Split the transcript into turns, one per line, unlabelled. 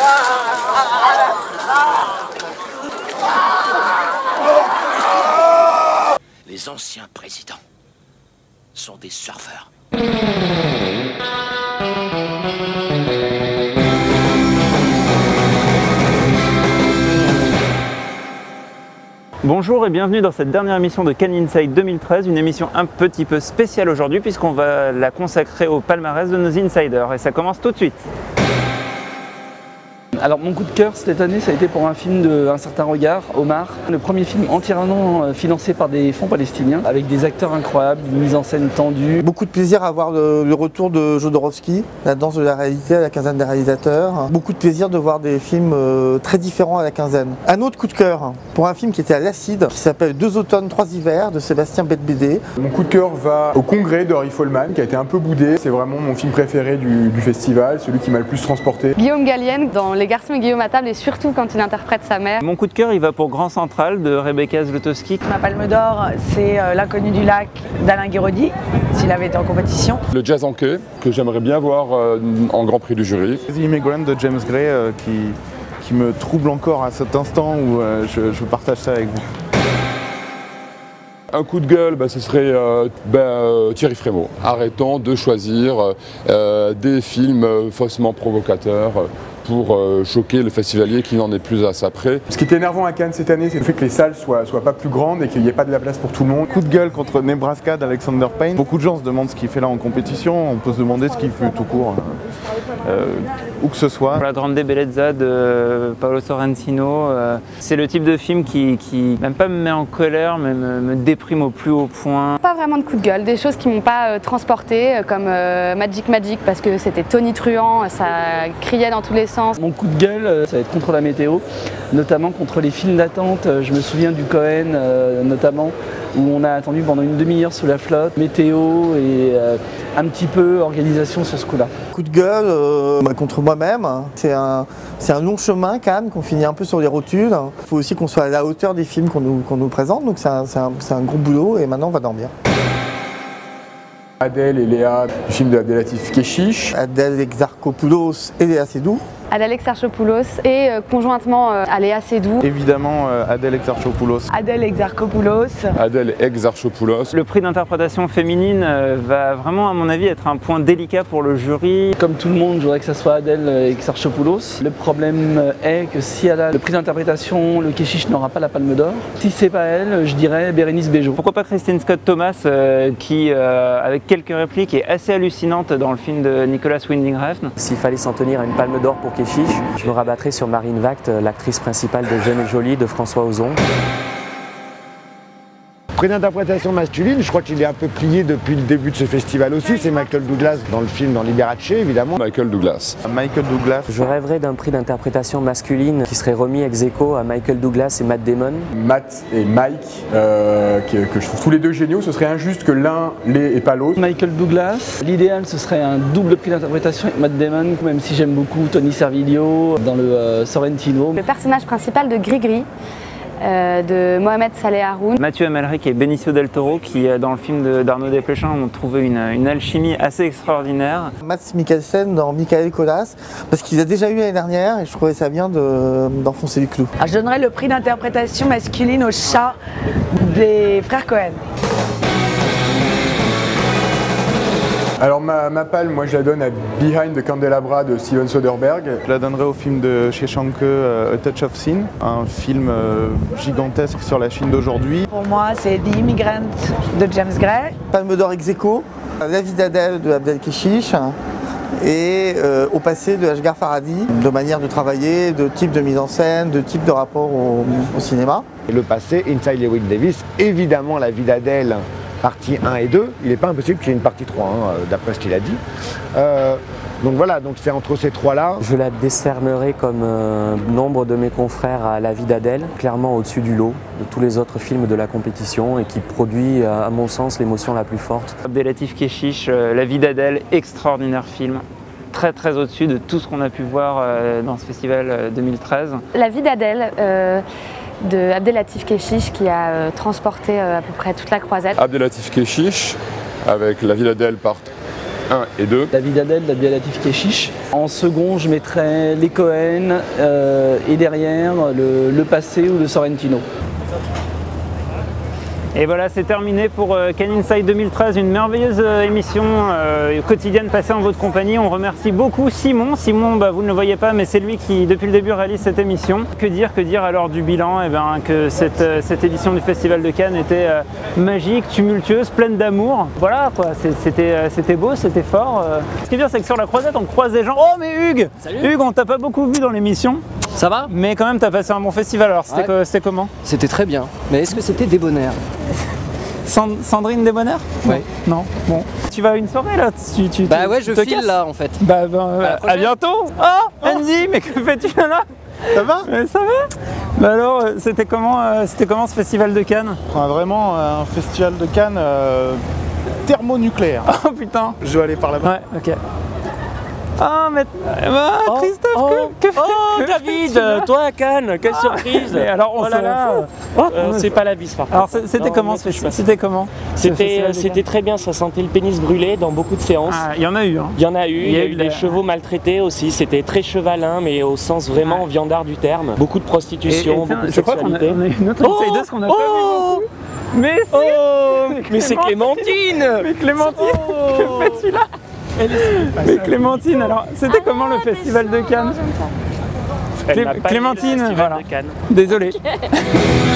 Les anciens présidents sont des surfeurs.
Bonjour et bienvenue dans cette dernière émission de Cannes Inside 2013, une émission un petit peu spéciale aujourd'hui puisqu'on va la consacrer au palmarès de nos insiders et ça commence tout de suite. Alors mon coup de cœur cette année ça a été pour un film d'un certain regard, Omar. Le premier film entièrement financé par des fonds palestiniens avec des acteurs incroyables, une mise en scène tendue.
Beaucoup de plaisir à voir le retour de Jodorowsky, la danse de la réalité à la quinzaine des réalisateurs. Beaucoup de plaisir de voir des films très différents à la quinzaine. Un autre coup de cœur pour un film qui était à l'Acide, qui s'appelle 2 automnes, 3 hivers de Sébastien Bette-Bédé.
Mon coup de cœur va au Congrès de Harry Folman qui a été un peu boudé. C'est vraiment mon film préféré du festival, celui qui m'a le plus transporté.
Guillaume Gallienne dans Les Garçons et Guillaume à table et surtout quand il interprète sa mère.
Mon coup de cœur il va pour Grand Central de Rebecca Zlotowski.
Ma palme d'or c'est L'inconnu du lac d'Alain Guiraudy, s'il avait été en compétition.
Le Jazz en quai que j'aimerais bien voir en Grand Prix du jury.
The Immigrant de James Gray qui me trouble encore à cet instant où je partage ça avec vous.
Un coup de gueule, ce serait Thierry Frémaux. Arrêtons de choisir des films faussement provocateurs pour choquer le festivalier qui n'en est plus à sa près.
Ce qui était énervant à Cannes cette année, c'est le fait que les salles soient pas plus grandes et qu'il n'y ait pas de la place pour tout le monde.
Coup de gueule contre Nebraska d'Alexander Payne. Beaucoup de gens se demandent ce qu'il fait là en compétition. On peut se demander ce qu'il fait tout court, où que ce soit.
La Grande Bellezza de Paolo Sorrentino. C'est le type de film qui même pas me met en colère, mais me déprime au plus haut point.
Pas vraiment de coup de gueule, des choses qui m'ont pas transporté comme Magic parce que c'était tonitruant, ça criait dans tous les sens.
Mon coup de gueule, ça va être contre la météo, notamment contre les files d'attente. Je me souviens du Cohen, notamment, où on a attendu pendant une demi-heure sous la flotte. Météo et un petit peu organisation sur ce coup-là.
Coup de gueule contre moi-même. C'est un long chemin, Cannes, qu'on finit un peu sur les rotules. Il faut aussi qu'on soit à la hauteur des films qu'on nous présente, donc c'est un gros boulot et maintenant on va dormir.
Adèle et Léa, du film de Abdelatif Kechiche.
Adèle Exarchopoulos et Léa Seydoux.
Adèle Exarchopoulos et conjointement à Léa Seydoux.
Évidemment Adèle Exarchopoulos.
Adèle Exarchopoulos.
Adèle Exarchopoulos.
Le prix d'interprétation féminine va vraiment à mon avis être un point délicat pour le jury. Comme tout le monde, je voudrais que ça soit Adèle Exarchopoulos. Le problème est que si elle a le prix d'interprétation, le Keshish n'aura pas la palme d'or. Si c'est pas elle, je dirais Bérénice Bejo. Pourquoi pas Kristen Scott Thomas qui, avec quelques répliques, est assez hallucinante dans le film de Nicolas Winding Refn.
S'il fallait s'en tenir à une palme d'or pour Keshish, je me rabattrais sur Marine Vact, l'actrice principale de Jeune et Jolie de François Ozon.
Prix d'interprétation masculine, je crois qu'il est un peu plié depuis le début de ce festival aussi, c'est Michael Douglas dans le film, dans Liberace évidemment.
Michael Douglas.
Michael Douglas.
Je rêverais d'un prix d'interprétation masculine qui serait remis ex aequo à Michael Douglas et Matt Damon.
Matt et Mike, que je trouve tous les deux géniaux, ce serait injuste que l'un l'ait et pas l'autre.
Michael Douglas, l'idéal ce serait un double prix d'interprétation avec Matt Damon, même si j'aime beaucoup Tony Servillo dans le Sorrentino.
Le personnage principal de Grigri, de Mohamed Saleh Haroun.
Mathieu Amalric et Benicio del Toro qui, dans le film d'Arnaud Desplechin, ont trouvé une alchimie assez extraordinaire.
Mats Mikkelsen dans Michael Colas, parce qu'il a déjà eu l'année dernière et je trouvais ça bien d'enfoncer le clou.
Alors, je donnerais le prix d'interprétation masculine au chat des frères Cohen.
Alors ma palme, moi je la donne à Behind the Candelabra de Steven Soderbergh.
Je la donnerai au film de Sheshanke, A Touch of Sin, un film gigantesque sur la Chine d'aujourd'hui.
Pour moi, c'est The Immigrant de James Gray.
Palme d'or ex aequo, La vie d'Adèle de Abdel Keshish et Au passé de Ashghar Farhadi, de manière de travailler, de type de mise en scène, de type de rapport au cinéma.
Et le passé, Inside Llewellyn Davis, évidemment La vie d'Adèle, partie 1 et 2, il n'est pas impossible qu'il y ait une partie 3, d'après ce qu'il a dit. Donc voilà, donc c'est entre ces trois-là.
Je la décernerai comme nombre de mes confrères à La vie d'Adèle, clairement au-dessus du lot de tous les autres films de la compétition et qui produit, à mon sens, l'émotion la plus forte.
Abdelatif Kechiche, La vie d'Adèle, extraordinaire film. Très au-dessus de tout ce qu'on a pu voir dans ce festival 2013.
La vie d'Adèle de Abdelatif Kechiche qui a transporté à peu près toute la croisette.
Abdelatif Kechiche avec La vie d'Adèle part 1 et 2.
David Adel, Abdel Latif Kechiche. En second, je mettrais les Cohen et derrière le passé ou le Sorrentino. Et voilà, c'est terminé pour Cannes Inside 2013, une merveilleuse émission quotidienne passée en votre compagnie. On remercie beaucoup Simon. Simon, vous ne le voyez pas, mais c'est lui qui, depuis le début, réalise cette émission. Que dire à l'heure du bilan? Que cette édition du Festival de Cannes était magique, tumultueuse, pleine d'amour. Voilà, quoi, c'était beau, c'était fort. Ce qui est bien, c'est que sur la croisette, on croise des gens. Oh, mais Hugues! Salut. Hugues, on t'a pas beaucoup vu dans l'émission.
Ça va?
Mais quand même, t'as passé un bon festival. Alors, c'était comment?
C'était très bien. Mais est-ce que c'était débonnaire?
Sandrine Débonnaire?
Oui.
Non. Bon. Tu vas à une soirée là?
Bah ouais, je file là en fait.
À bientôt. Oh, Andy, mais que fais-tu là?
Ça va?
Ça va. Alors, c'était comment ce festival de Cannes?
Vraiment un festival de Cannes thermonucléaire.
Oh putain.
Je vais aller par là-bas.
Ouais, ok. Ah, mais Christophe, que
David, toi à Cannes, quelle surprise!
Mais alors, on
c'est pas la bise par contre.
Alors, c'était comment ce festival? C'était comment?
C'était très bien, ça sentait le pénis brûlé dans beaucoup de séances.
Ah, il y en a eu. Hein.
Il y en a eu, il y a eu des chevaux maltraités aussi, c'était très chevalin, mais au sens vraiment viandard du terme. Beaucoup de prostitution, beaucoup de sexualité.
On a une autre insideuse qu'on n'a pas vu beaucoup.
Mais c'est Clémentine!
Mais Clémentine, que fais-tu là? Mais Clémentine, alors c'était comment le festival de Cannes? Clémentine, voilà. Désolé.